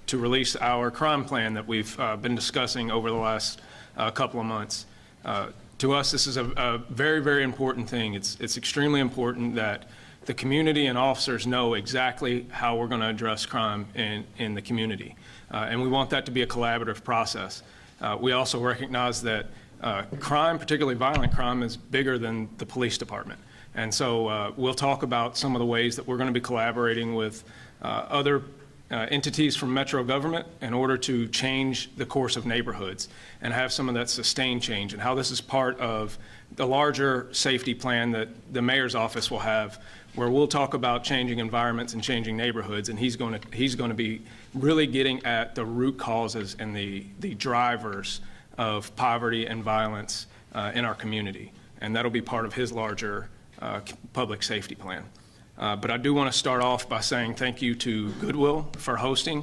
to release our crime plan that we've been discussing over the last couple of months. To us, this is a very, very important thing. It's extremely important that the community and officers know exactly how we're going to address crime in the community. And we want that to be a collaborative process. We also recognize that crime, particularly violent crime, is bigger than the police department. And so we'll talk about some of the ways that we're going to be collaborating with other entities from Metro government in order to change the course of neighborhoods and have some of that sustained change, and how this is part of the larger safety plan that the mayor's office will have, where we'll talk about changing environments and changing neighborhoods, and he's going to be really getting at the root causes and the drivers of poverty and violence in our community, and that'll be part of his larger public safety plan. But I do want to start off by saying thank you to Goodwill for hosting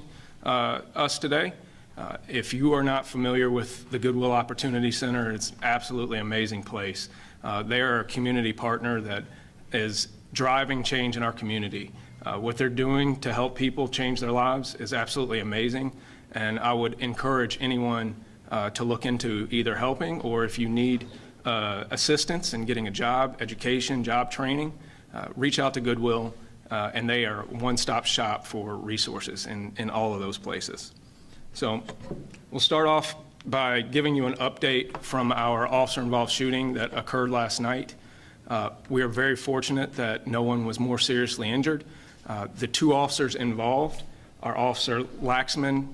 us today. If you are not familiar with the Goodwill Opportunity Center, it's an absolutely amazing place. They are a community partner that is driving change in our community. What they're doing to help people change their lives is absolutely amazing, and I would encourage anyone to look into either helping, or if you need assistance in getting a job, education, job training, reach out to Goodwill, and they are one-stop shop for resources in all of those places. So we'll start off by giving you an update from our officer-involved shooting that occurred last night. We are very fortunate that no one was more seriously injured. The two officers involved are Officer Laxman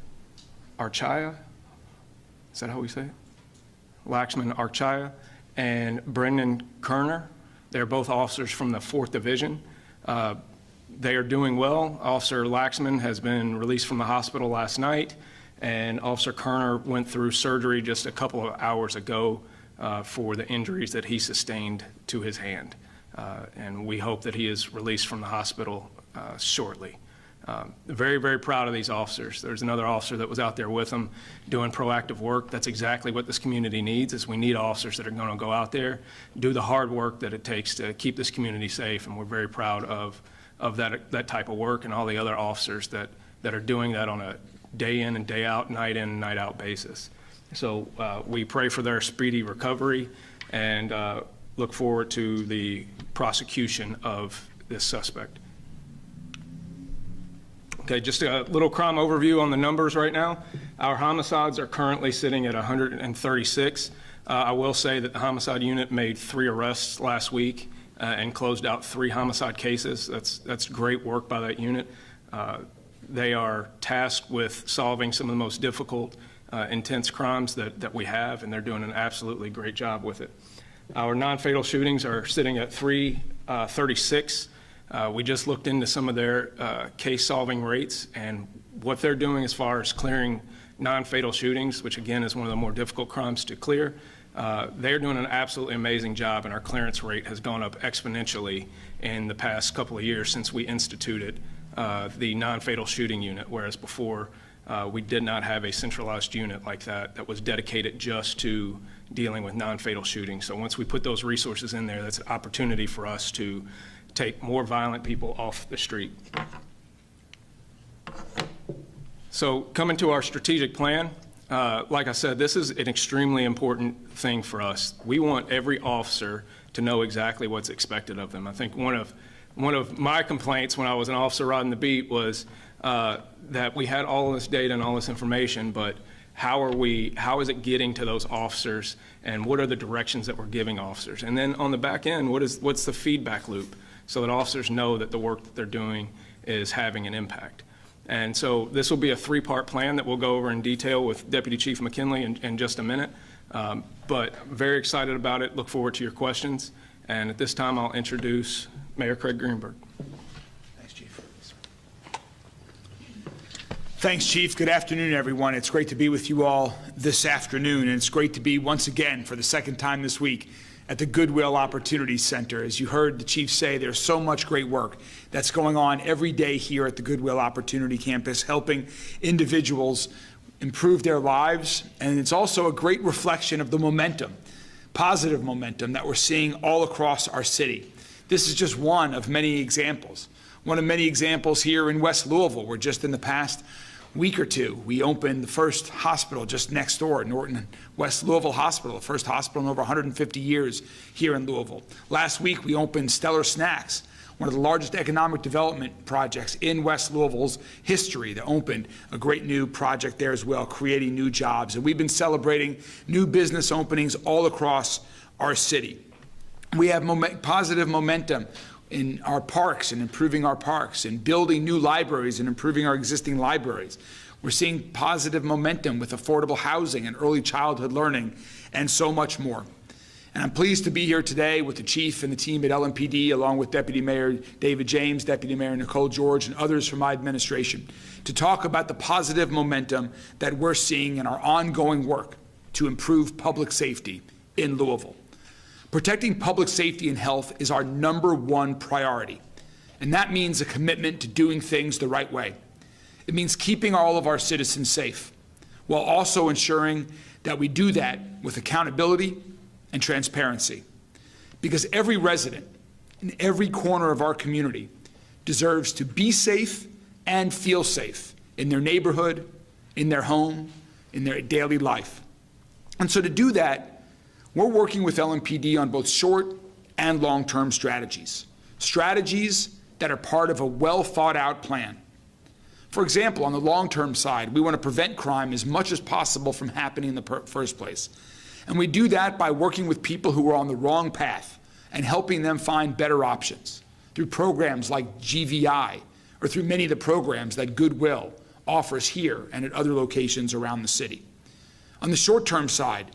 Archaya, is that how we say it? Laxman Archaya and Brendan Kerner. They're both officers from the 4th Division. They are doing well. Officer Laxman has been released from the hospital last night, and Officer Kerner went through surgery just a couple of hours ago for the injuries that he sustained to his hand. And we hope that he is released from the hospital shortly. Very, very proud of these officers. There's another officer that was out there with them doing proactive work. That's exactly what this community needs, is we need officers that are going to go out there, do the hard work that it takes to keep this community safe, and we're very proud of that type of work and all the other officers that are doing that on a day in and day out, night in and night out basis. So we pray for their speedy recovery and look forward to the prosecution of this suspect. Okay, just a little crime overview on the numbers right now. Our homicides are currently sitting at 136. I will say that the homicide unit made 3 arrests last week and closed out 3 homicide cases. That's great work by that unit. They are tasked with solving some of the most difficult, intense crimes that we have, and they're doing an absolutely great job with it. Our non-fatal shootings are sitting at 336. We just looked into some of their case-solving rates and what they're doing as far as clearing non-fatal shootings, which again is one of the more difficult crimes to clear. They're doing an absolutely amazing job, and our clearance rate has gone up exponentially in the past couple of years since we instituted the non-fatal shooting unit, whereas before we did not have a centralized unit like that was dedicated just to dealing with non-fatal shootings. So once we put those resources in there, that's an opportunity for us to take more violent people off the street. So coming to our strategic plan, like I said, this is an extremely important thing for us. We want every officer to know exactly what's expected of them. I think one of my complaints when I was an officer riding the beat was that we had all of this data and all this information, but how is it getting to those officers, and what are the directions that we're giving officers? And then on the back end, what's the feedback loop, so that officers know that the work that they're doing is having an impact. And so this will be a 3-part plan that we'll go over in detail with Deputy Chief McKinley in just a minute. But very excited about it. Look forward to your questions. And at this time, I'll introduce Mayor Craig Greenberg. Thanks, Chief. Thanks, Chief. Good afternoon, everyone. It's great to be with you all this afternoon, and it's great to be once again for the 2nd time this week at the Goodwill Opportunity Center. As you heard the Chief say, there's so much great work that's going on every day here at the Goodwill Opportunity Campus, helping individuals improve their lives. And it's also a great reflection of the momentum, positive momentum that we're seeing all across our city. This is just one of many examples. One of many examples here in West Louisville, where just in the past week or two, we opened the first hospital just next door, Norton West Louisville Hospital, the first hospital in over 150 years here in Louisville. Last week, we opened Stellar Snacks, one of the largest economic development projects in West Louisville's history, that opened a great new project there as well, creating new jobs. And we've been celebrating new business openings all across our city. We have positive momentum in our parks and improving our parks, and building new libraries and improving our existing libraries. We're seeing positive momentum with affordable housing and early childhood learning, and so much more. And I'm pleased to be here today with the chief and the team at LMPD, along with Deputy Mayor David James, Deputy Mayor Nicole George, and others from my administration, to talk about the positive momentum that we're seeing in our ongoing work to improve public safety in Louisville. Protecting public safety and health is our #1 priority, and that means a commitment to doing things the right way. It means keeping all of our citizens safe, while also ensuring that we do that with accountability and transparency. Because every resident in every corner of our community deserves to be safe and feel safe in their neighborhood, in their home, in their daily life. And so to do that, we're working with LMPD on both short and long-term strategies that are part of a well-thought-out plan. For example, on the long-term side, we want to prevent crime as much as possible from happening in the first place. And we do that by working with people who are on the wrong path and helping them find better options through programs like GVI, or through many of the programs that Goodwill offers here and at other locations around the city. On the short-term side,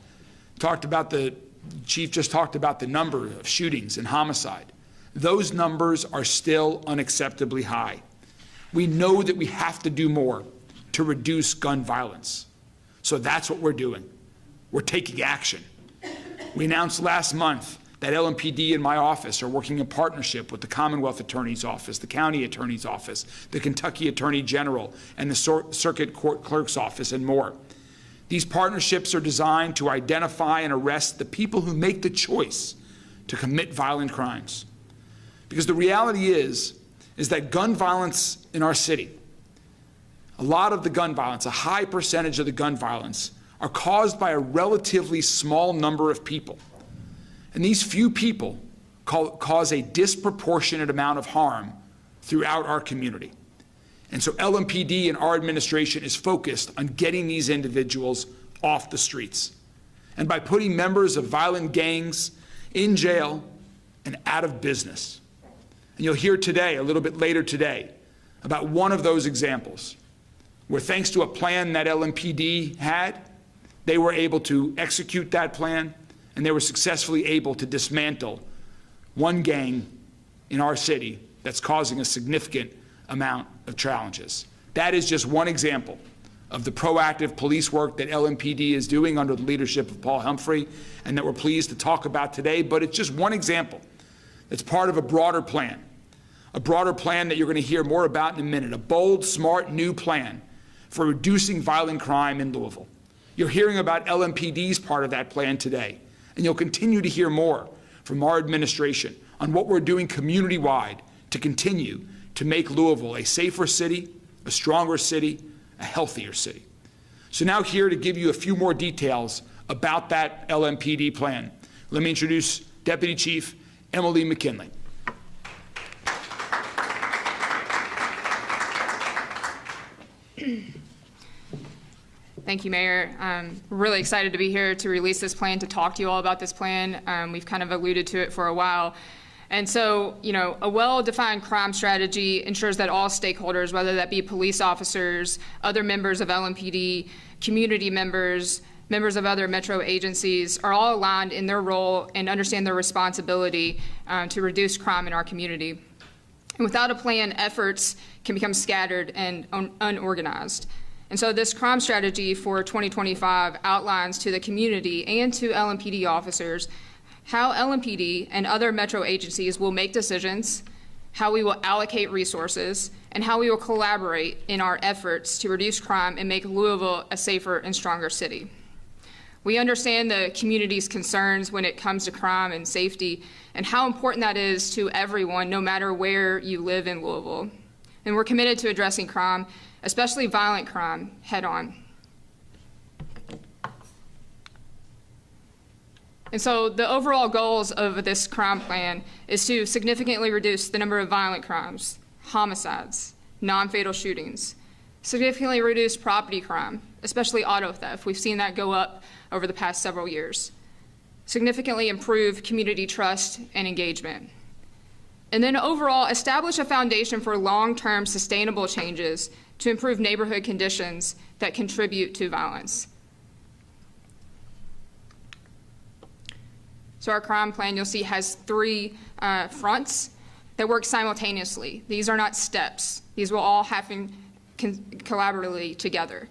the chief just talked about the number of shootings and homicide. Those numbers are still unacceptably high. We know that we have to do more to reduce gun violence. So that's what we're doing. We're taking action. We announced last month that LMPD and my office are working in partnership with the Commonwealth Attorney's Office, the County Attorney's Office, the Kentucky Attorney General, and the Circuit Court Clerk's Office, and more. These partnerships are designed to identify and arrest the people who make the choice to commit violent crimes. Because the reality is that gun violence in our city, a lot of the gun violence, a high percentage of the gun violence, are caused by a relatively small number of people. And these few people cause a disproportionate amount of harm throughout our community. And so LMPD and our administration is focused on getting these individuals off the streets, and by putting members of violent gangs in jail and out of business. And you'll hear today, a little bit later today, about one of those examples, where thanks to a plan that LMPD had, they were able to execute that plan, and they were successfully able to dismantle one gang in our city that's causing a significant amount of challenges. That is just one example of the proactive police work that LMPD is doing under the leadership of Paul Humphrey, and that we're pleased to talk about today. But it's just one example that's part of a broader plan that you're going to hear more about in a minute, a bold, smart, new plan for reducing violent crime in Louisville. You're hearing about LMPD's part of that plan today, and you'll continue to hear more from our administration on what we're doing community-wide to continue to make Louisville a safer city, a stronger city, a healthier city. So now here to give you a few more details about that LMPD plan, let me introduce Deputy Chief Emily McKinley. Thank you, Mayor. I'm really excited to be here to release this plan, to talk to you all about this plan. We've kind of alluded to it for a while. And so, a well-defined crime strategy ensures that all stakeholders, whether that be police officers, other members of LMPD, community members, members of other metro agencies, are all aligned in their role and understand their responsibility to reduce crime in our community. And without a plan, efforts can become scattered and unorganized. And so this crime strategy for 2025 outlines to the community and to LMPD officers how LMPD and other metro agencies will make decisions, how we will allocate resources, and how we will collaborate in our efforts to reduce crime and make Louisville a safer and stronger city. We understand the community's concerns when it comes to crime and safety and how important that is to everyone, no matter where you live in Louisville. And we're committed to addressing crime especially violent crime, head-on. And so the overall goals of this crime plan is to significantly reduce the number of violent crimes, homicides, non-fatal shootings, significantly reduce property crime, especially auto theft. We've seen that go up over the past several years. Significantly improve community trust and engagement. And then overall, establish a foundation for long-term sustainable changes to improve neighborhood conditions that contribute to violence. So our crime plan, you'll see, has three fronts that work simultaneously. These are not steps. These will all happen collaboratively together.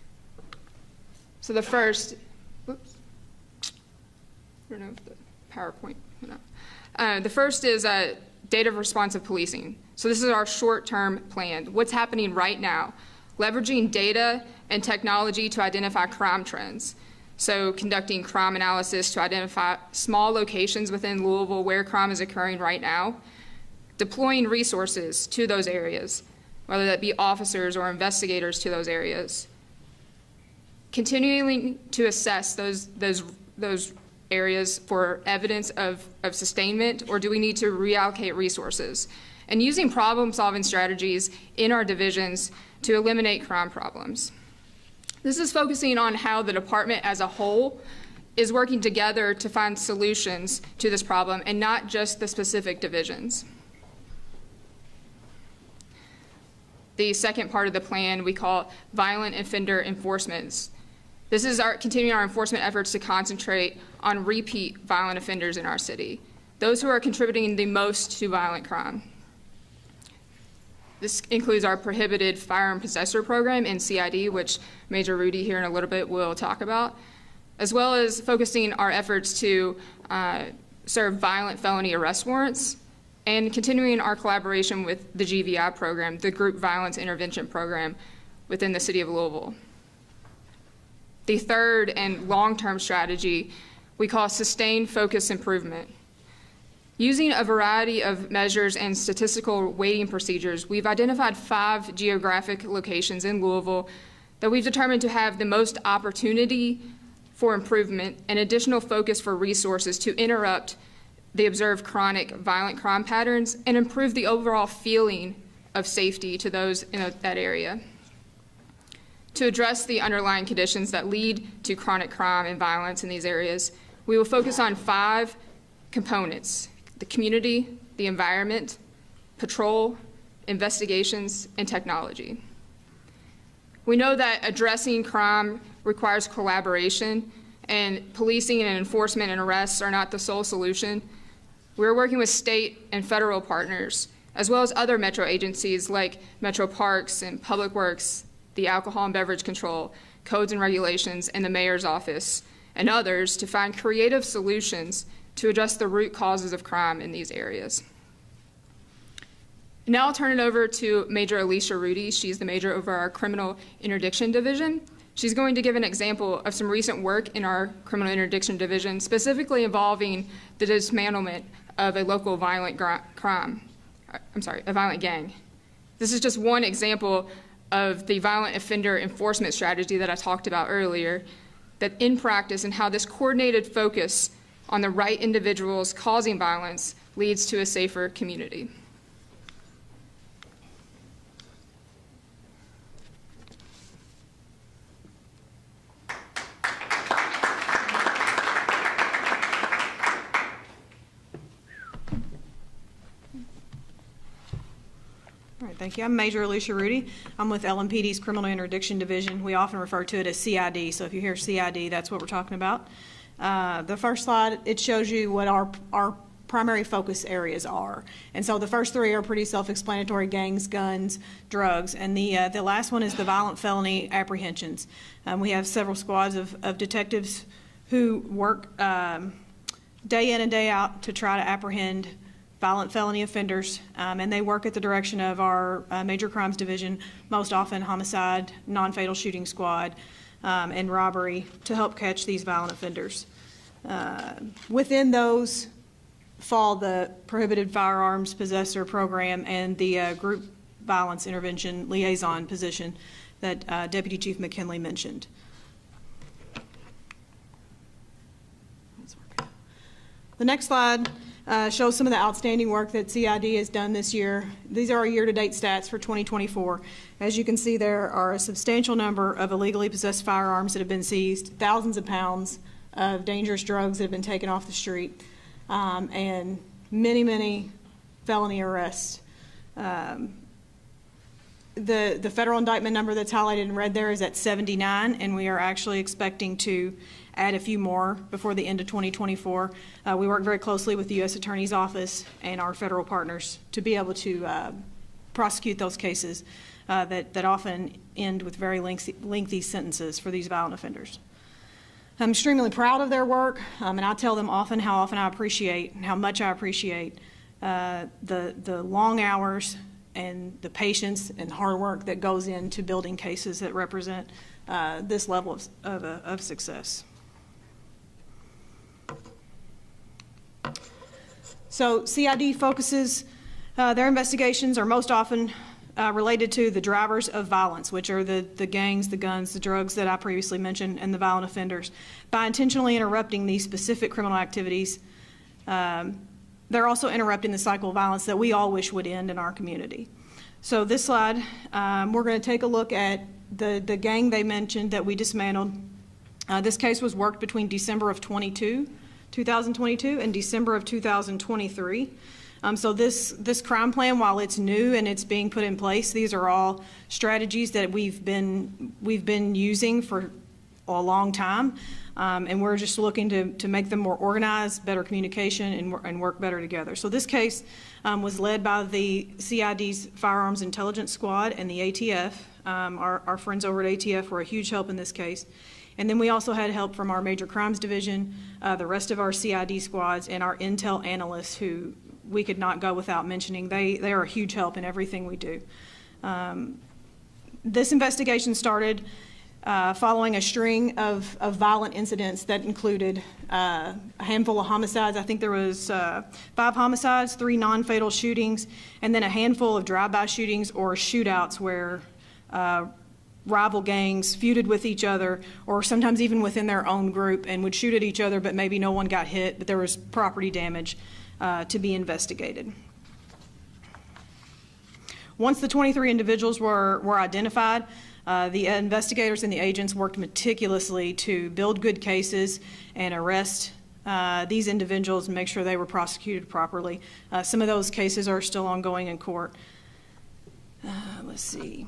So the first, whoops, I don't know if the PowerPoint went up. The first is data responsive policing. So this is our short-term plan. What's happening right now? Leveraging data and technology to identify crime trends. So conducting crime analysis to identify small locations within Louisville where crime is occurring right now. Deploying resources to those areas, whether that be officers or investigators to those areas. Continuing to assess those areas for evidence of sustainment, or do we need to reallocate resources? And using problem-solving strategies in our divisions to eliminate crime problems. This is focusing on how the department as a whole is working together to find solutions to this problem and not just the specific divisions. The second part of the plan we call violent offender enforcement. This is continuing our enforcement efforts to concentrate on repeat violent offenders in our city, those who are contributing the most to violent crime. This includes our prohibited firearm possessor program in CID, which Major Rudy here in a little bit will talk about, as well as focusing our efforts to serve violent felony arrest warrants and continuing our collaboration with the GVI program, the Group Violence Intervention Program within the City of Louisville. The third and long-term strategy we call sustained focus improvement. Using a variety of measures and statistical weighting procedures, we've identified 5 geographic locations in Louisville that we've determined to have the most opportunity for improvement and additional focus for resources to interrupt the observed chronic violent crime patterns and improve the overall feeling of safety to those in that area. To address the underlying conditions that lead to chronic crime and violence in these areas, we will focus on 5 components: the community, the environment, patrol, investigations, and technology. We know that addressing crime requires collaboration, and policing and enforcement and arrests are not the sole solution. We're working with state and federal partners, as well as other metro agencies like Metro Parks and Public Works, the Alcohol and Beverage Control, Codes and Regulations, and the Mayor's Office, and others to find creative solutions to address the root causes of crime in these areas. Now I'll turn it over to Major Alicia Rudy. She's the major over our Criminal Interdiction Division. She's going to give an example of some recent work in our Criminal Interdiction Division, specifically involving the dismantlement of a local violent a violent gang. This is just one example of the violent offender enforcement strategy that I talked about earlier, that in practice and how this coordinated focus on the right individuals causing violence leads to a safer community. All right, thank you. I'm Major Alicia Rudy. I'm with LMPD's Criminal Interdiction Division. We often refer to it as CID, so if you hear CID, that's what we're talking about. The first slide, it shows you what our primary focus areas are. And so the first 3 are pretty self-explanatory: gangs, guns, drugs. And the last one is the violent felony apprehensions. We have several squads of detectives who work day in and day out to try to apprehend violent felony offenders, and they work at the direction of our Major Crimes Division, most often homicide, non-fatal shooting squad, and robbery, to help catch these violent offenders. Within those fall the prohibited firearms possessor program and the group violence intervention liaison position that Deputy Chief McKinley mentioned. The next slide shows some of the outstanding work that CID has done this year. These are our year-to-date stats for 2024. As you can see, there are a substantial number of illegally possessed firearms that have been seized, thousands of pounds of dangerous drugs that have been taken off the street, and many, many felony arrests. The federal indictment number that's highlighted in red there is at 79, and we are actually expecting to add a few more before the end of 2024. We work very closely with the U.S. Attorney's Office and our federal partners to be able to prosecute those cases that often end with very lengthy sentences for these violent offenders. I'm extremely proud of their work, and I tell them often how much I appreciate the long hours and the patience and hard work that goes into building cases that represent this level of success. So CID focuses, their investigations are most often related to the drivers of violence, which are the gangs, the guns, the drugs that I previously mentioned, and the violent offenders. By intentionally interrupting these specific criminal activities, they're also interrupting the cycle of violence that we all wish would end in our community. So this slide, we're going to take a look at the gang they mentioned that we dismantled. This case was worked between December of 2022 and December of 2023. So this crime plan, while it's new and it's being put in place, these are all strategies that we've been using for a long time, and we're just looking to make them more organized, better communication, and work better together. So this case was led by the CID's Firearms Intelligence Squad and the ATF. Our friends over at ATF were a huge help in this case. And then we also had help from our Major Crimes Division, the rest of our CID squads, and our intel analysts, who we could not go without mentioning. They are a huge help in everything we do. This investigation started following a string of violent incidents that included a handful of homicides. I think there was 5 homicides, 3 non-fatal shootings, and then a handful of drive-by shootings or shootouts where rival gangs feuded with each other, or sometimes even within their own group, and would shoot at each other, but maybe no one got hit, but there was property damage to be investigated. Once the 23 individuals were identified, the investigators and the agents worked meticulously to build good cases and arrest these individuals and make sure they were prosecuted properly. Some of those cases are still ongoing in court. Let's see.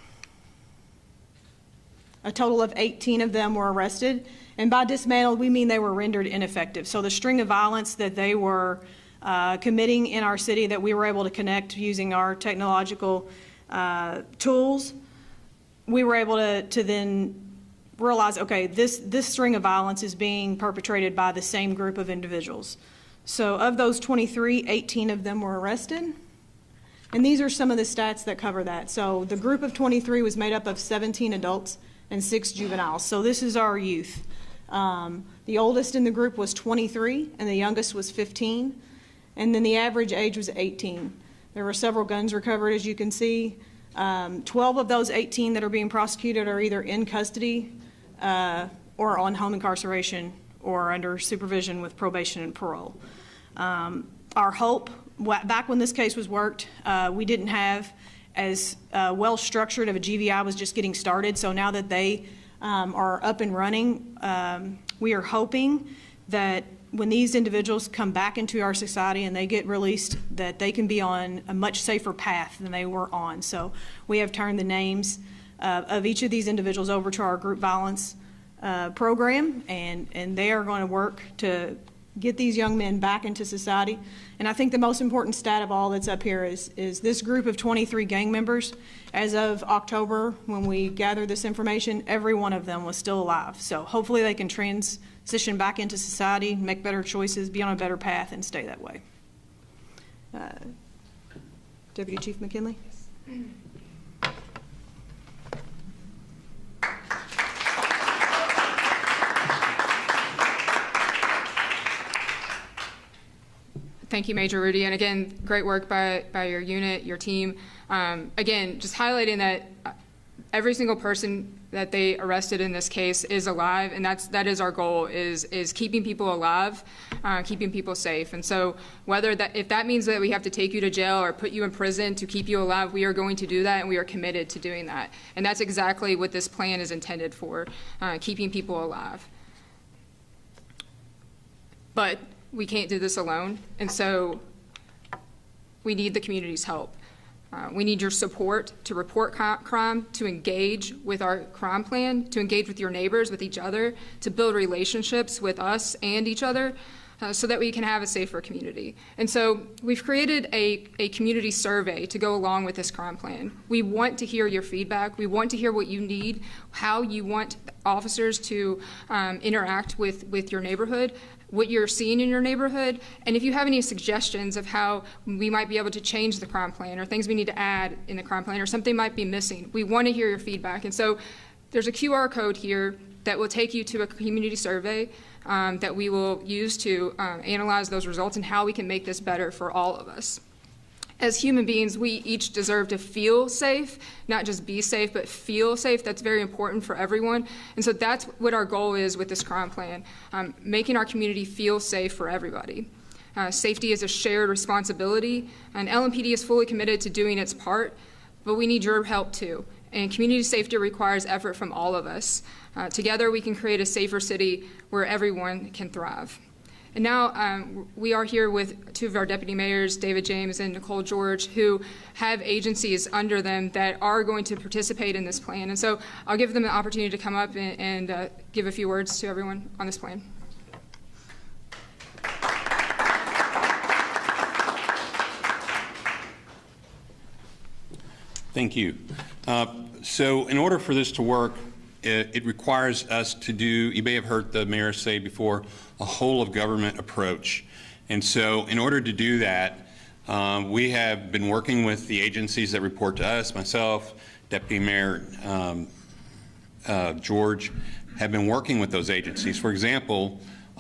A total of 18 of them were arrested, and by dismantled, we mean they were rendered ineffective. So the string of violence that they were committing in our city, that we were able to connect using our technological tools, we were able to then realize, okay, this string of violence is being perpetrated by the same group of individuals. So of those 23, 18 of them were arrested. And these are some of the stats that cover that. So the group of 23 was made up of 17 adults and 6 juveniles. So this is our youth. The oldest in the group was 23, and the youngest was 15. And then the average age was 18. There were several guns recovered, as you can see. 12 of those 18 that are being prosecuted are either in custody or on home incarceration or under supervision with probation and parole. Our hope, back when this case was worked, we didn't have as well structured of a GVI, was just getting started. So now that they are up and running, we are hoping that when these individuals come back into our society and they get released, that they can be on a much safer path than they were on. So we have turned the names of each of these individuals over to our group violence program, and they are going to work to get these young men back into society. And I think the most important stat of all that's up here is this group of 23 gang members, as of October, when we gathered this information, every one of them was still alive. So hopefully they can transition back into society, make better choices, be on a better path, and stay that way. Deputy Chief McKinley? Yes. Thank you, Major Rudy. And again, great work by your unit, your team. Again, just highlighting that every single person that they arrested in this case is alive, and that is our goal, is keeping people alive, keeping people safe. And so if that means that we have to take you to jail or put you in prison to keep you alive, we are going to do that, and we are committed to doing that. And that's exactly what this plan is intended for, keeping people alive. But we can't do this alone, and so we need the community's help. We need your support to report crime, to engage with our crime plan, to engage with your neighbors, with each other, to build relationships with us and each other, so that we can have a safer community. And so we've created a community survey to go along with this crime plan. We want to hear your feedback. We want to hear what you need, how you want officers to interact with your neighborhood, what you're seeing in your neighborhood, and if you have any suggestions of how we might be able to change the crime plan or things we need to add in the crime plan or something might be missing. We want to hear your feedback. And so there's a QR code here that will take you to a community survey that we will use to analyze those results and how we can make this better for all of us. As human beings, we each deserve to feel safe, not just be safe, but feel safe. That's very important for everyone. And so that's what our goal is with this crime plan, making our community feel safe for everybody. Safety is a shared responsibility, and LMPD is fully committed to doing its part, but we need your help too. And community safety requires effort from all of us. Together, we can create a safer city where everyone can thrive. And now we are here with two of our deputy mayors, David James and Nicole George, who have agencies under them that are going to participate in this plan. And so I'll give them the opportunity to come up and give a few words to everyone on this plan. Thank you. So in order for this to work, it requires us to do, you may have heard the mayor say before, a whole of government approach. And so in order to do that, we have been working with the agencies that report to us, myself, Deputy Mayor George, have been working with those agencies. For example,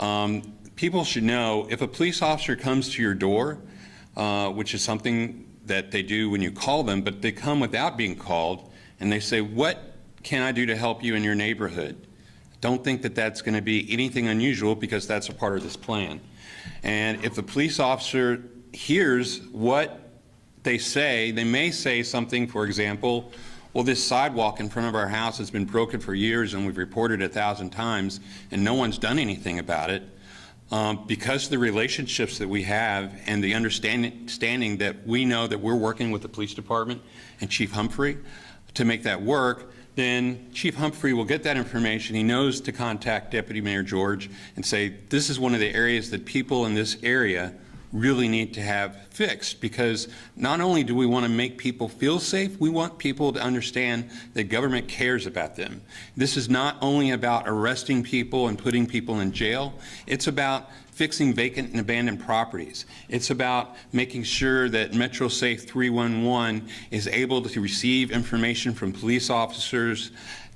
people should know if a police officer comes to your door, which is something that they do when you call them, but they come without being called, and they say, "What can I do to help you in your neighborhood?" Don't think that that's going to be anything unusual, because that's a part of this plan. And if the police officer hears what they say, they may say something, for example, well, this sidewalk in front of our house has been broken for years and we've reported 1,000 times and no one's done anything about it. Because of the relationships that we have and the understanding that we know that we're working with the police department and Chief Humphrey to make that work, then Chief Humphrey will get that information. He knows to contact Deputy Mayor George and say, this is one of the areas that people in this area really need to have fixed, because not only do we want to make people feel safe, we want people to understand that government cares about them. This is not only about arresting people and putting people in jail, it's about fixing vacant and abandoned properties. It's about making sure that MetroSafe 311 is able to receive information from police officers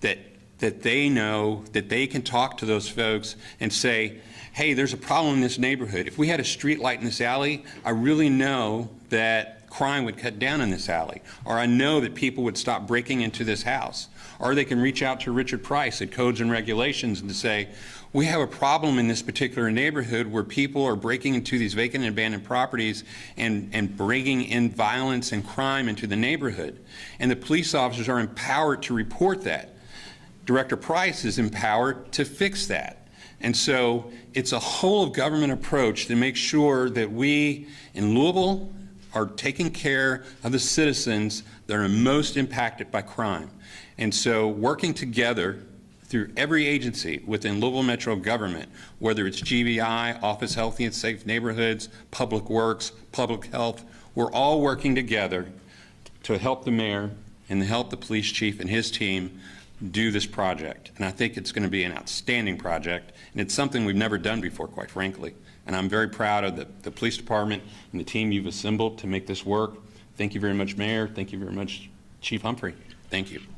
that they know, that they can talk to those folks and say, hey, there's a problem in this neighborhood. If we had a street light in this alley, I really know that crime would cut down in this alley. Or I know that people would stop breaking into this house. Or they can reach out to Richard Price at Codes and Regulations and to say, we have a problem in this particular neighborhood where people are breaking into these vacant and abandoned properties and bringing in violence and crime into the neighborhood. And the police officers are empowered to report that. Director Price is empowered to fix that. And so it's a whole of government approach to make sure that we in Louisville are taking care of the citizens that are most impacted by crime. And so working together through every agency within Louisville Metro government, whether it's GVI, Office Healthy and Safe Neighborhoods, Public Works, Public Health, we're all working together to help the mayor and to help the police chief and his team do this project. And I think it's going to be an outstanding project, and it's something we've never done before, quite frankly. And I'm very proud of the police department and the team you've assembled to make this work. Thank you very much, Mayor. Thank you very much, Chief Humphrey. Thank you.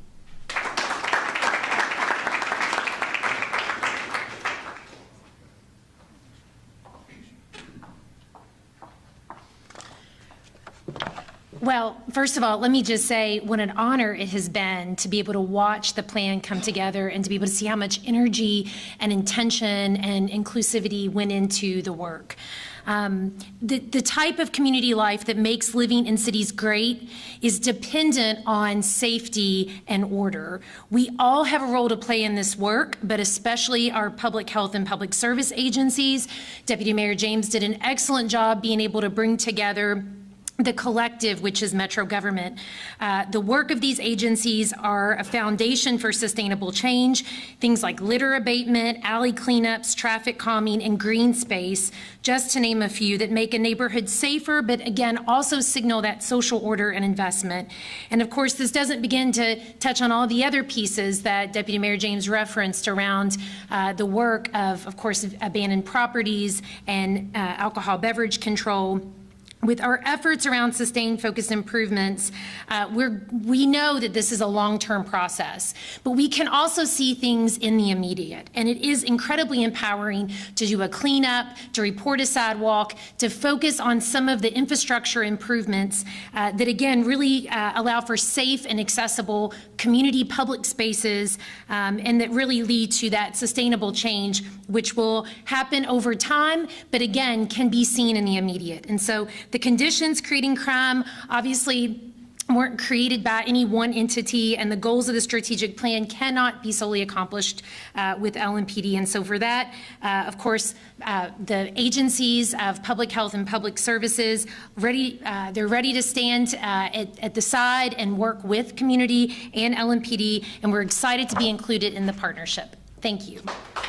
Well, first of all, let me just say what an honor it has been to be able to watch the plan come together and to be able to see how much energy and intention and inclusivity went into the work. The type of community life that makes living in cities great is dependent on safety and order. We all have a role to play in this work, but especially our public health and public service agencies. Deputy Mayor James did an excellent job being able to bring together the collective, which is Metro government. The work of these agencies are a foundation for sustainable change. Things like litter abatement, alley cleanups, traffic calming, and green space, just to name a few, that make a neighborhood safer, but again, also signal that social order and investment. And of course, this doesn't begin to touch on all the other pieces that Deputy Mayor James referenced around the work of course, abandoned properties and alcohol beverage control. With our efforts around sustained focused improvements, we know that this is a long-term process, but we can also see things in the immediate. And it is incredibly empowering to do a cleanup, to report a sidewalk, to focus on some of the infrastructure improvements that, again, really allow for safe and accessible community public spaces and that really lead to that sustainable change, which will happen over time, but again, can be seen in the immediate. And so the conditions creating crime obviously weren't created by any one entity, and the goals of the strategic plan cannot be solely accomplished with LMPD. And so for that, of course, the agencies of public health and public services, they're ready to stand at the side and work with community and LMPD, and we're excited to be included in the partnership. Thank you.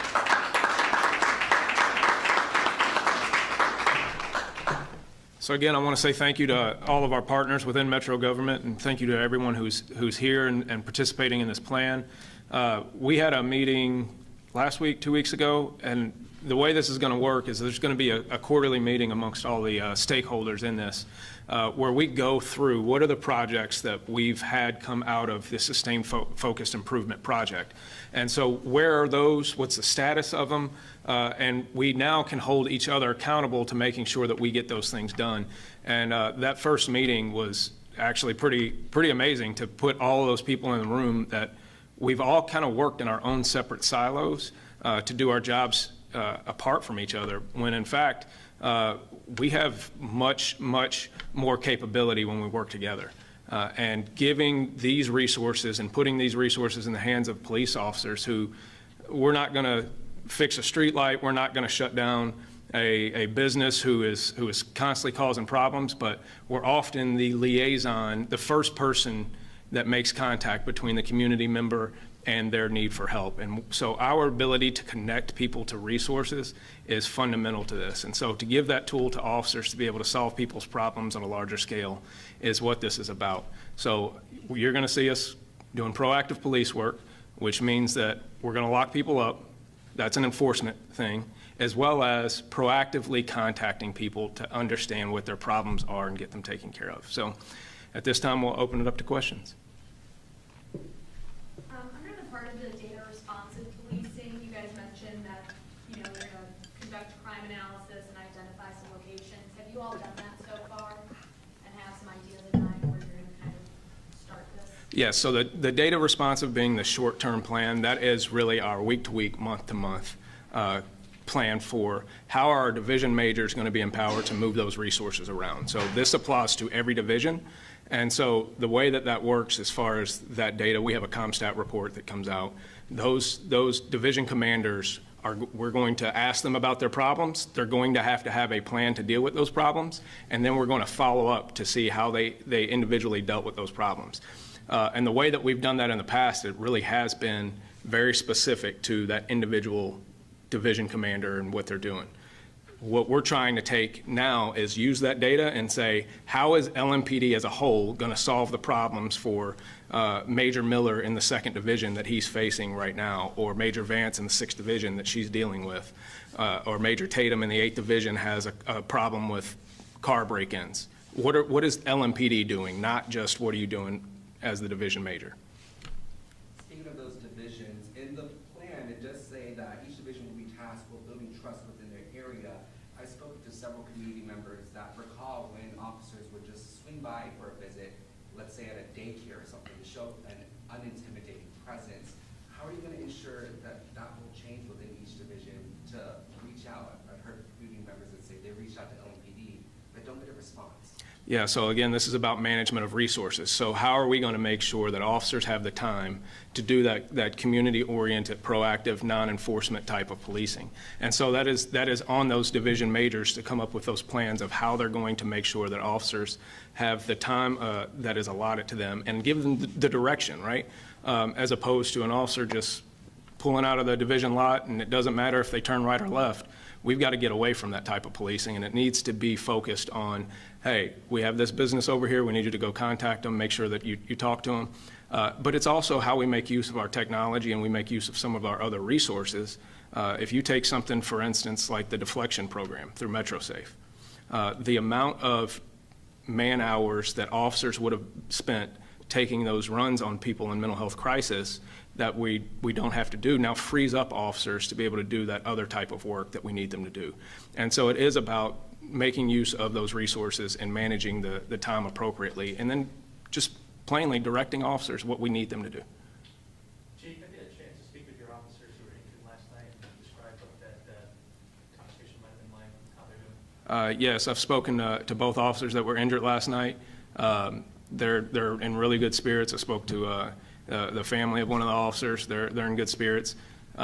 So again, I want to say thank you to all of our partners within Metro government, and thank you to everyone who's here and participating in this plan. We had a meeting last week, 2 weeks ago, and the way this is going to work is there's going to be a quarterly meeting amongst all the stakeholders in this, where we go through what are the projects that we've had come out of this sustained focused improvement project. And so where are those? What's the status of them? And we now can hold each other accountable to making sure that we get those things done. And that first meeting was actually pretty amazing to put all of those people in the room that we've all kind of worked in our own separate silos to do our jobs apart from each other, when in fact we have much more capability when we work together. And giving these resources and putting these resources in the hands of police officers who, we're not going to fix a street light, we're not going to shut down a business who is constantly causing problems, but we're often the liaison, the first person that makes contact between the community member and their need for help. And so our ability to connect people to resources is fundamental to this. And so to give that tool to officers to be able to solve people's problems on a larger scale is what this is about. So you're going to see us doing proactive police work, which means that we're going to lock people up. That's an enforcement thing, as well as proactively contacting people to understand what their problems are and get them taken care of. So at this time, we'll open it up to questions. Under the part of the data responsive policing, you guys mentioned that, you're going to conduct crime analysis and identify some locations. Have you all done that so far and have some ideas in mind where you're going to kind of start this? Yes, so the data responsive being the short-term plan, that is really our week-to-week, month-to-month plan for how our division major is going to be empowered to move those resources around. So this applies to every division. And so the way that works as far as that data, we have a CompStat report that comes out. Those division commanders we're going to ask them about their problems. They're going to have a plan to deal with those problems. And then we're going to follow up to see how they individually dealt with those problems. And the way that we've done that in the past, it really has been very specific to that individual division commander and what they're doing. What we're trying to take now is use that data and say, how is LMPD as a whole going to solve the problems for Major Miller in the 2nd Division that he's facing right now, or Major Vance in the 6th Division that she's dealing with, or Major Tatum in the 8th Division has a problem with car break-ins. What is LMPD doing, not just what are you doing as the division major? Speaking of those divisions, in the plan, it does say that each division will be tasked with building trust within their area I spoke to several community members that recall when officers would just swing by for a visit, let's say at a daycare or something, to show an unintimidating presence. How are you going to ensure that that will change within each division to reach out? I've heard community members that say they reach out to LMPD, but don't get a response. Yeah, so again, this is about management of resources. So how are we going to make sure that officers have the time to do that community-oriented, proactive, non-enforcement type of policing? And so that is on those division majors to come up with those plans of how they're going to make sure that officers have the time that is allotted to them and give them the direction, right? As opposed to an officer just pulling out of the division lot and it doesn't matter if they turn right or left. We've got to get away from that type of policing, and it needs to be focused on, hey, we have this business over here, we need you to go contact them, make sure that you talk to them. But it's also how we make use of our technology and we make use of some of our other resources. If you take something, for instance, like the deflection program through MetroSafe, the amount of man hours that officers would have spent taking those runs on people in mental health crisis that we don't have to do now frees up officers to be able to do that other type of work that we need them to do. And so it is about making use of those resources and managing the time appropriately, and then just plainly directing officers what we need them to do. Chief, I had a chance to speak with your officers who were injured last night and describe what that conversation might have been like, how they're doing. Yes, I've spoken to both officers that were injured last night. They're in really good spirits. I spoke to the family of one of the officers. They're in good spirits.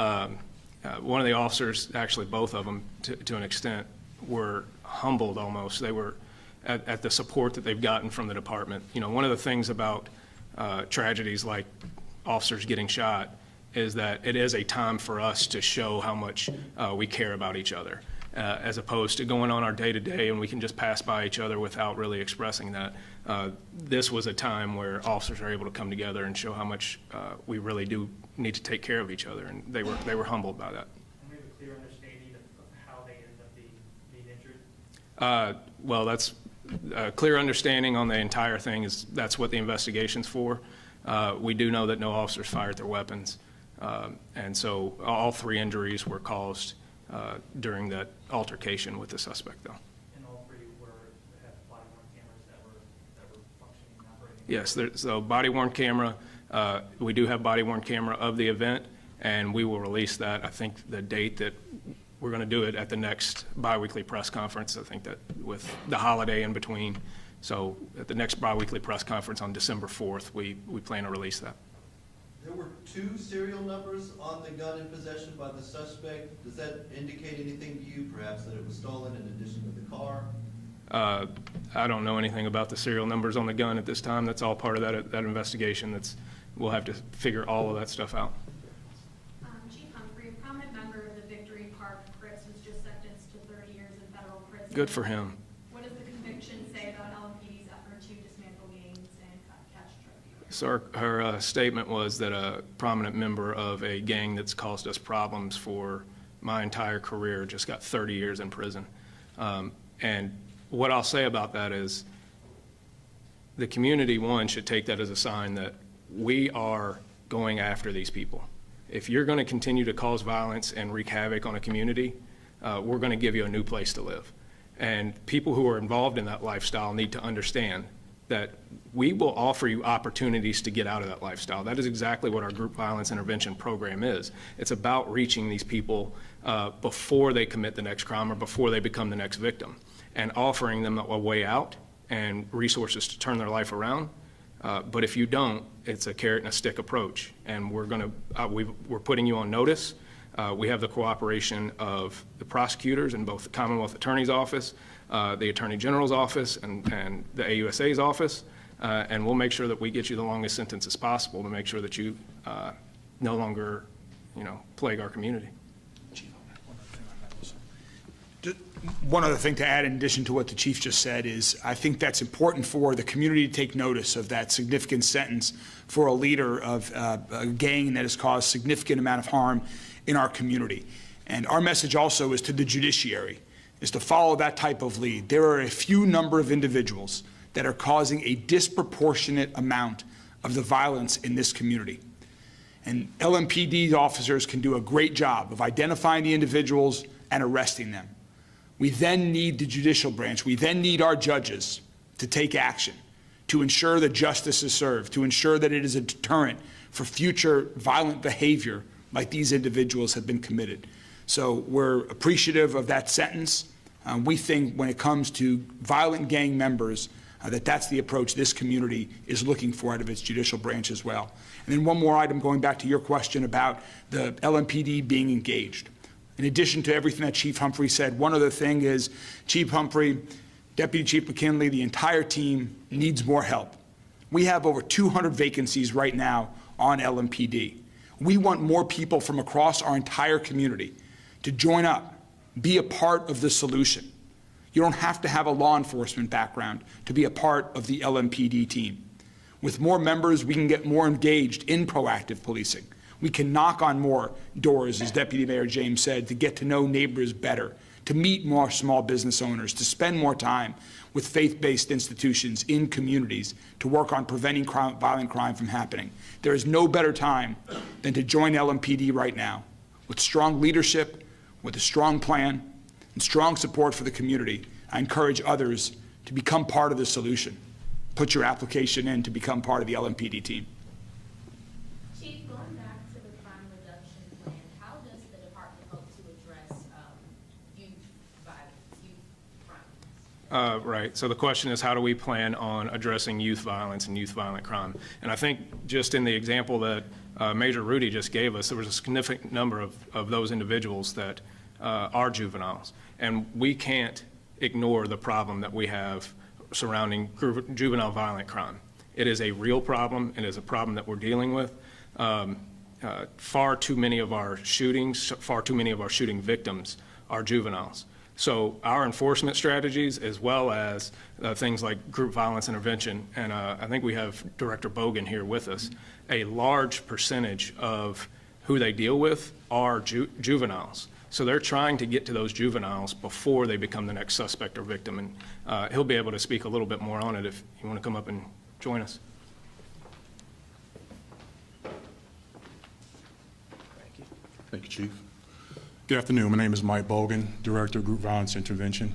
One of the officers, actually both of them to an extent, were humbled almost. They were at the support that they've gotten from the department. You know, one of the things about tragedies like officers getting shot is that it is a time for us to show how much we care about each other, as opposed to going on our day-to-day and we can just pass by each other without really expressing that. This was a time where officers are able to come together and show how much we really do need to take care of each other, and they were humbled by that. And we have a clear understanding of how they ended up being injured? Well, that's a clear understanding on the entire thing. That's what the investigation's for. We do know that no officers fired their weapons, and so all 3 injuries were caused during that altercation with the suspect, though. And all 3 had body-worn cameras that were functioning and operating? Yes, so body-worn camera. We do have body-worn camera of the event, and we will release that. I think the date that we're going to do it at the next biweekly press conference, I think that with the holiday in between. So at the next biweekly press conference on December 4th, we plan to release that. There were 2 serial numbers on the gun in possession by the suspect. Does that indicate anything to you, perhaps that it was stolen in addition to the car? I don't know anything about the serial numbers on the gun at this time. That's all part of that investigation. We'll have to figure all of that stuff out. Chief Humphrey, a prominent member of the Victory Park Crips was just sentenced to 30 years in federal prison. Good for him. What does the conviction say about LMPD's effort to dismantle gangs and catch drug dealers? So her statement was that a prominent member of a gang that's caused us problems for my entire career just got 30 years in prison. And what I'll say about that is the community, one, should take that as a sign that we are going after these people. If you're going to continue to cause violence and wreak havoc on a community, we're going to give you a new place to live. And people who are involved in that lifestyle need to understand that we will offer you opportunities to get out of that lifestyle. That is exactly what our group violence intervention program is. It's about reaching these people before they commit the next crime or before they become the next victim, and offering them a way out and resources to turn their life around. But if you don't, it's a carrot and a stick approach. And we're putting you on notice. We have the cooperation of the prosecutors in both the Commonwealth Attorney's Office, the Attorney General's Office, and the AUSA's office. And we'll make sure that we get you the longest sentence as possible to make sure that you no longer, plague our community. One other thing to add in addition to what the chief just said is I think that's important for the community to take notice of that significant sentence for a leader of a gang that has caused significant amount of harm in our community. And our message also is to the judiciary, is to follow that type of lead. There are a few number of individuals that are causing a disproportionate amount of the violence in this community. And LMPD officers can do a great job of identifying the individuals and arresting them. We then need the judicial branch. We then need our judges to take action, to ensure that justice is served, to ensure that it is a deterrent for future violent behavior like these individuals have been committed. So we're appreciative of that sentence. We think when it comes to violent gang members, that that's the approach this community is looking for out of its judicial branch as well. And then one more item, going back to your question about the LMPD being engaged. In addition to everything that Chief Humphrey said, one other thing is Chief Humphrey, Deputy Chief McKinley, the entire team needs more help. We have over 200 vacancies right now on LMPD. We want more people from across our entire community to join up, be a part of the solution. You don't have to have a law enforcement background to be a part of the LMPD team. With more members, we can get more engaged in proactive policing. We can knock on more doors, as Deputy Mayor James said, to get to know neighbors better, to meet more small business owners, to spend more time with faith-based institutions in communities to work on preventing violent crime from happening. There is no better time than to join LMPD right now. With strong leadership, with a strong plan, and strong support for the community, I encourage others to become part of the solution. Put your application in to become part of the LMPD team. Chief, going back to the crime reduction plan, how does the department hope to address youth violence, youth crime? Right. So the question is, how do we plan on addressing youth violence and youth violent crime? And I think just in the example that Major Rudy just gave us, there was a significant number of those individuals that are juveniles. And we can't ignore the problem that we have surrounding juvenile violent crime. It is a real problem. It is a problem that we're dealing with. Far too many of our shootings, far too many of our shooting victims are juveniles. So our enforcement strategies, as well as things like group violence intervention, and I think we have Director Bogan here with us, a large percentage of who they deal with are juveniles. So they're trying to get to those juveniles before they become the next suspect or victim. And he'll be able to speak a little bit more on it if you want to come up and join us. Thank you, Chief. Good afternoon. My name is Mike Bogan, Director of Group Violence Intervention.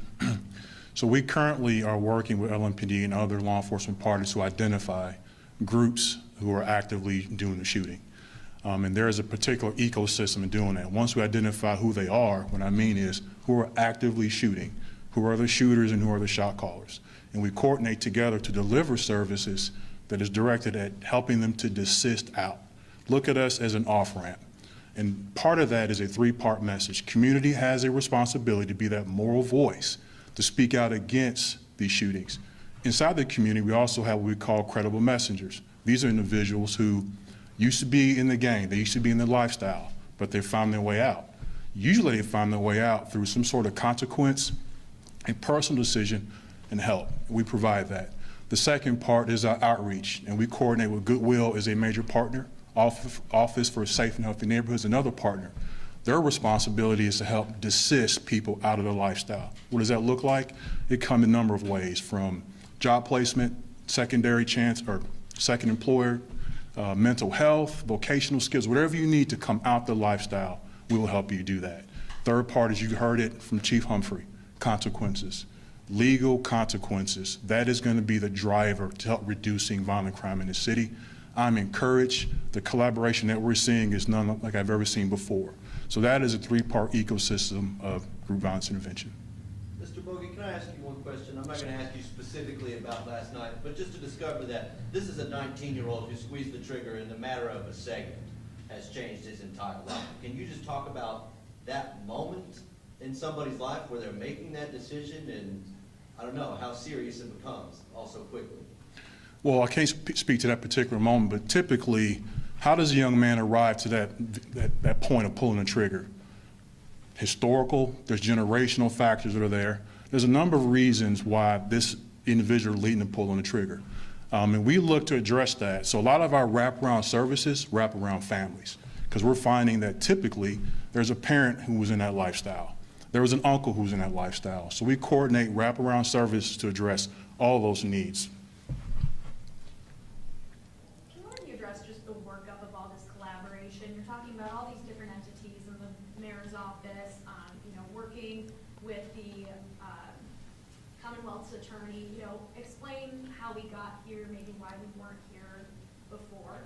So we currently are working with LMPD and other law enforcement partners to identify groups who are actively doing the shooting. And there is a particular ecosystem in doing that. Once we identify who they are, what I mean is who are actively shooting, who are the shooters and who are the shot callers. And we coordinate together to deliver services that is directed at helping them to desist out. Look at us as an off-ramp. And part of that is a three-part message. Community has a responsibility to be that moral voice to speak out against these shootings. Inside the community, we also have what we call credible messengers. These are individuals who used to be in the gang, they used to be in the lifestyle, but they found their way out. Usually they find their way out through some sort of consequence, a personal decision, and help. We provide that. The second part is our outreach, and we coordinate with Goodwill as a major partner, Office for Safe and Healthy Neighborhoods, another partner. Their responsibility is to help desist people out of their lifestyle. What does that look like? It comes in a number of ways, from job placement, secondary chance, or second employer, mental health, vocational skills, whatever you need to come out the lifestyle, we will help you do that. Third part, as you heard it from Chief Humphrey, consequences, legal consequences. That is going to be the driver to help reducing violent crime in the city. I'm encouraged. The collaboration that we're seeing is none like I've ever seen before. So that is a three-part ecosystem of group violence intervention. Mr. Bogan, can I ask you one question? I'm not going to ask you specifically about last night, but just to discover that this is a 19-year-old who squeezed the trigger in the matter of a second, has changed his entire life. Can you just talk about that moment in somebody's life where they're making that decision, and I don't know how serious it becomes also quickly? Well, I can't speak to that particular moment, but typically, how does a young man arrive to that point of pulling the trigger? Historical, there's generational factors that are there. There's a number of reasons why this individual leading to pull on the trigger. And we look to address that. So a lot of our wraparound services wrap around families, because we're finding that typically there's a parent who was in that lifestyle. There was an uncle who was in that lifestyle. So we coordinate wraparound services to address all those needs. Just the workup of all this collaboration. You're talking about all these different entities in the mayor's office, working with the Commonwealth's attorney, you know, explain how we got here, maybe why we weren't here before.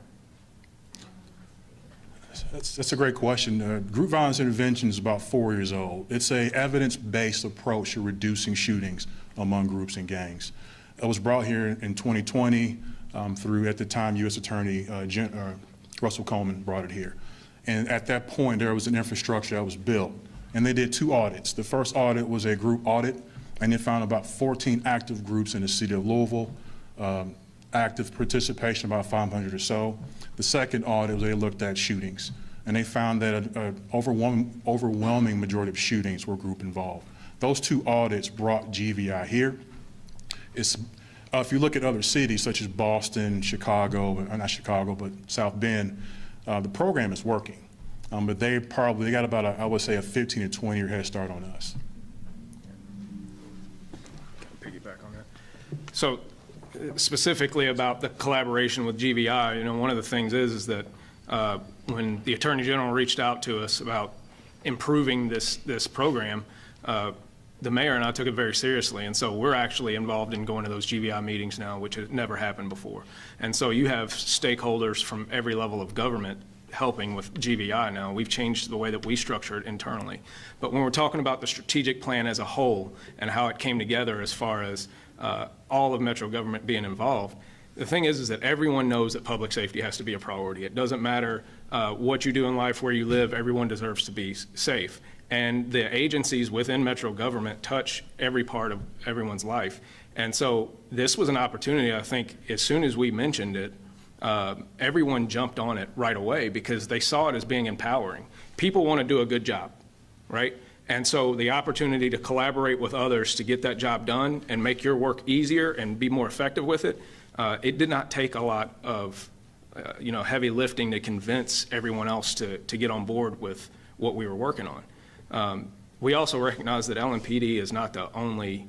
That's a great question. Group violence intervention is about 4 years old. It's a evidence-based approach to reducing shootings among groups and gangs. It was brought here in 2020 through, at the time, U.S. Attorney Russell Coleman brought it here. And at that point, there was an infrastructure that was built. And they did 2 audits. The first audit was a group audit, and they found about 14 active groups in the city of Louisville, active participation about 500 or so. The second audit was they looked at shootings, and they found that an overwhelming majority of shootings were group involved. Those 2 audits brought GVI here. If you look at other cities such as Boston, Chicago, not Chicago, but South Bend, the program is working. But they got about, I would say, a 15 to 20 year head start on us. Piggyback on that. So specifically about the collaboration with GVI, you know, one of the things is that when the Attorney General reached out to us about improving this program, the mayor and I took it very seriously, and so we're actually involved in going to those GVI meetings now, which has never happened before. And so you have stakeholders from every level of government helping with GVI now. We've changed the way that we structure it internally. But when we're talking about the strategic plan as a whole and how it came together as far as all of Metro government being involved, the thing is that everyone knows that public safety has to be a priority. It doesn't matter what you do in life, where you live, everyone deserves to be safe. And the agencies within Metro government touch every part of everyone's life. And so this was an opportunity, I think, as soon as we mentioned it, everyone jumped on it right away because they saw it as being empowering. People want to do a good job, right? And so the opportunity to collaborate with others to get that job done and make your work easier and be more effective with it, it did not take a lot of heavy lifting to convince everyone else to get on board with what we were working on. We also recognize that LMPD is not the only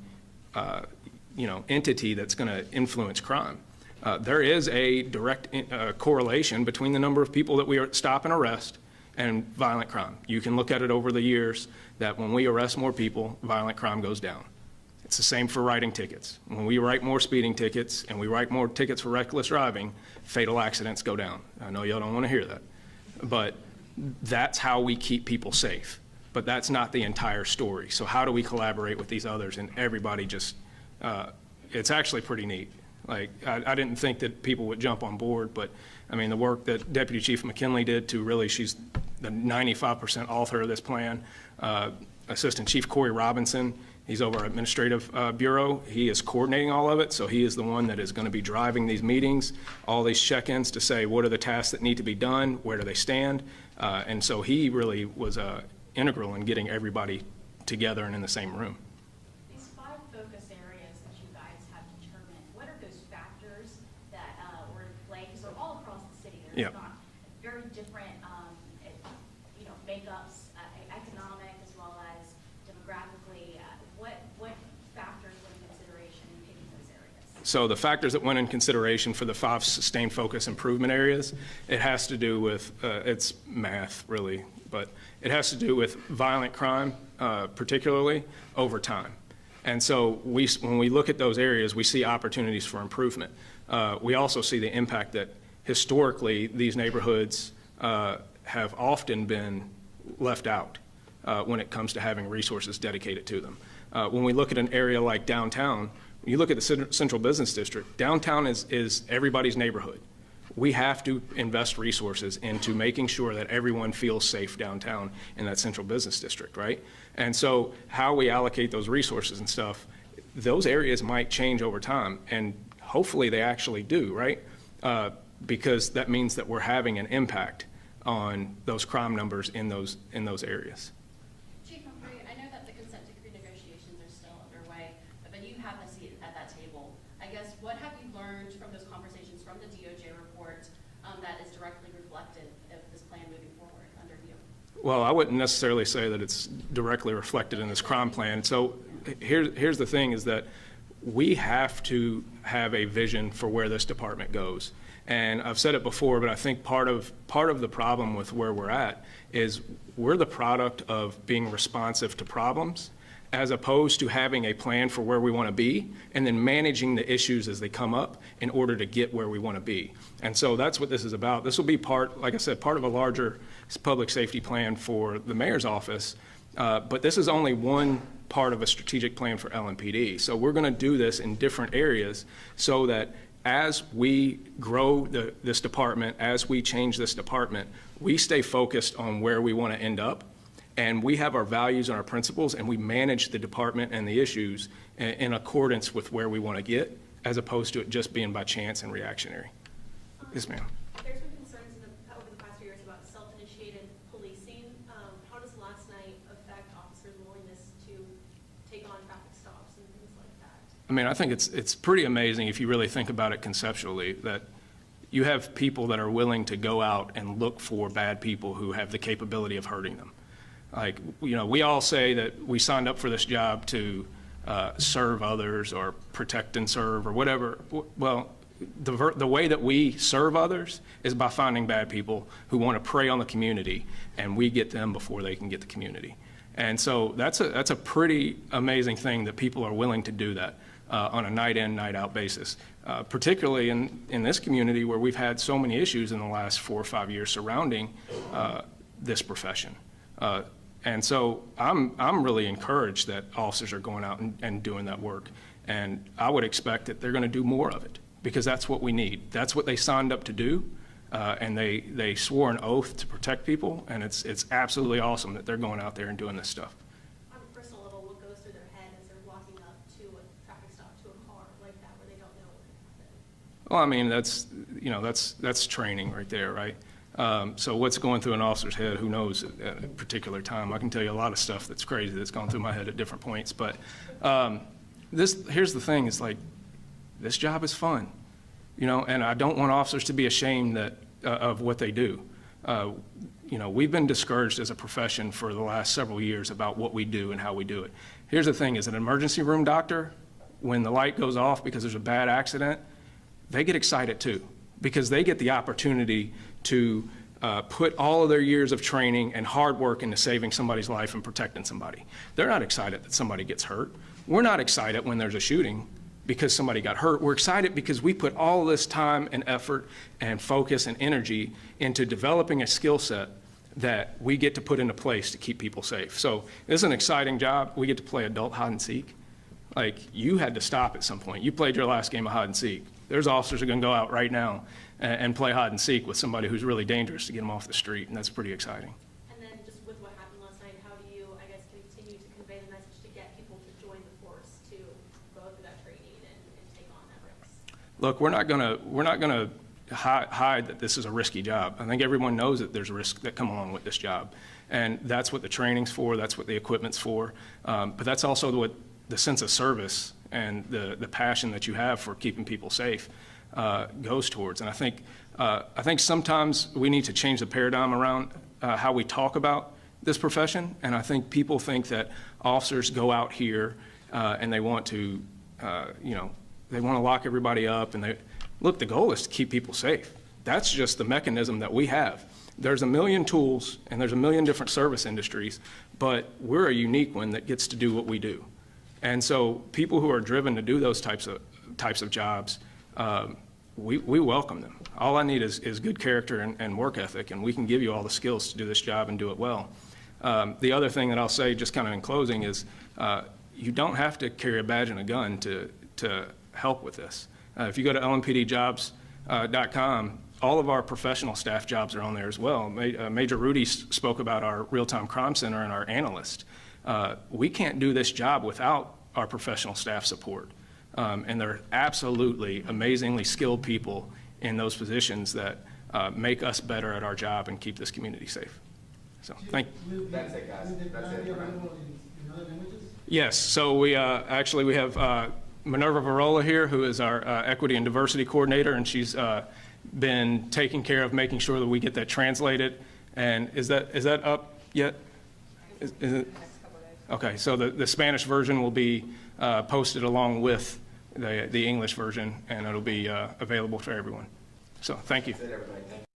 entity that's going to influence crime. There is a direct correlation between the number of people that we stop and arrest and violent crime. You can look at it over the years that when we arrest more people, violent crime goes down. It's the same for writing tickets. When we write more speeding tickets and we write more tickets for reckless driving, fatal accidents go down. I know y'all don't want to hear that, but that's how we keep people safe. But that's not the entire story. So how do we collaborate with these others and everybody just, it's actually pretty neat. Like, I didn't think that people would jump on board, but I mean, the work that Deputy Chief McKinley did to really, she's the 95% author of this plan. Assistant Chief Corey Robinson, he's over our Administrative Bureau. He is coordinating all of it, so he is the one that is going to be driving these meetings, all these check-ins to say what are the tasks that need to be done, where do they stand, and so he really was integral in getting everybody together and in the same room. These 5 focus areas that you guys have determined, what are those factors that were in play? Because they're all across the city. There's not very different, makeups, economic as well as demographically. What factors went in consideration in picking those areas? So the factors that went in consideration for the 5 sustained focus improvement areas, it has to do with, it's math really, but it has to do with violent crime, particularly over time. And so when we look at those areas, we see opportunities for improvement. We also see the impact that historically these neighborhoods have often been left out when it comes to having resources dedicated to them. When we look at an area like downtown, you look at the Central Business District, downtown is everybody's neighborhood. We have to invest resources into making sure that everyone feels safe downtown in that Central Business District, right? And so how we allocate those resources and stuff, those areas might change over time, and hopefully they actually do, right? Because that means that we're having an impact on those crime numbers in those areas. Chief Humphrey, I know that the consent decree negotiations are still underway, but you have a seat at that table. I guess, what have you learned from those conversations from the DOJ report that is directly reflected of this plan moving forward under you? Well, I wouldn't necessarily say that it's directly reflected in this crime plan. So here's the thing is that we have to have a vision for where this department goes. And I've said it before, but I think part of the problem with where we're at is we're the product of being responsive to problems as opposed to having a plan for where we want to be and then managing the issues as they come up in order to get where we want to be. And so that's what this is about. This will be part, like I said, part of a larger public safety plan for the mayor's office, but this is only one part of a strategic plan for LMPD. So we're going to do this in different areas so that as we grow this department, as we change this department, we stay focused on where we want to end up. And we have our values and our principles, and we manage the department and the issues in accordance with where we want to get, as opposed to it just being by chance and reactionary. Yes, ma'am. There's been concerns over the past few years about self-initiated policing. How does last night affect officers' willingness to take on traffic stops and things like that? I mean, I think it's pretty amazing if you really think about it conceptually, that you have people that are willing to go out and look for bad people who have the capability of hurting them. Like, you know, we all say that we signed up for this job to serve others or protect and serve or whatever. Well, the way that we serve others is by finding bad people who want to prey on the community, and we get them before they can get the community. And so that's a pretty amazing thing that people are willing to do that on a night in, night out basis, particularly in this community where we've had so many issues in the last 4 or 5 years surrounding this profession. And so I'm really encouraged that officers are going out and doing that work. And I would expect that they're going to do more of it because that's what we need. That's what they signed up to do. And they swore an oath to protect people. And it's absolutely awesome that they're going out there and doing this stuff. On a personal level, what goes through their head as they're walking up to a traffic stop, to a car like that where they don't know what can happen? Well, I mean, that's training right there, right? So what's going through an officer's head, who knows at a particular time? I can tell you a lot of stuff that's crazy that's gone through my head at different points. But here's the thing, is like, this job is fun, you know, and I don't want officers to be ashamed of what they do. You know, we've been discouraged as a profession for the last several years about what we do and how we do it. Here's the thing, as an emergency room doctor, when the light goes off because there's a bad accident, they get excited too, because they get the opportunity to put all of their years of training and hard work into saving somebody's life and protecting somebody. They're not excited that somebody gets hurt. We're not excited when there's a shooting because somebody got hurt. We're excited because we put all this time and effort and focus and energy into developing a skill set that we get to put into place to keep people safe. So it's an exciting job. We get to play adult hide and seek. Like, you had to stop at some point. You played your last game of hide and seek. There's officers who are going to go out right now and play hide and seek with somebody who's really dangerous to get them off the street, and that's pretty exciting. And then just with what happened last night, how do you, I guess, continue to convey the message to get people to join the force to go through that training and take on that risk? Look, we're not going to hide that this is a risky job. I think everyone knows that there's risks that come along with this job, and that's what the training's for. That's what the equipment's for. But that's also what the sense of service and the passion that you have for keeping people safe goes towards. And I think sometimes we need to change the paradigm around how we talk about this profession. And I think people think that officers go out here and they want to, they want to lock everybody up. And look, the goal is to keep people safe. That's just the mechanism that we have. There's a million tools and there's a million different service industries, but we're a unique one that gets to do what we do. And so people who are driven to do those types of jobs, we welcome them. All I need is good character and work ethic, and we can give you all the skills to do this job and do it well. The other thing that I'll say, just kind of in closing, is you don't have to carry a badge and a gun to help with this. If you go to lmpdjobs.com, all of our professional staff jobs are on there as well. Major Rudy spoke about our real-time crime center and our analyst. We can't do this job without our professional staff support. And they're absolutely amazingly skilled people in those positions that make us better at our job and keep this community safe. So, thank you. That's it, guys. That's it. Yes, so we actually we have Minerva Varola here, who is our equity and diversity coordinator, and she's been taking care of making sure that we get that translated. And is that up yet? Is it? Okay, so the Spanish version will be posted along with the English version, and it'll be available for everyone. So thank you.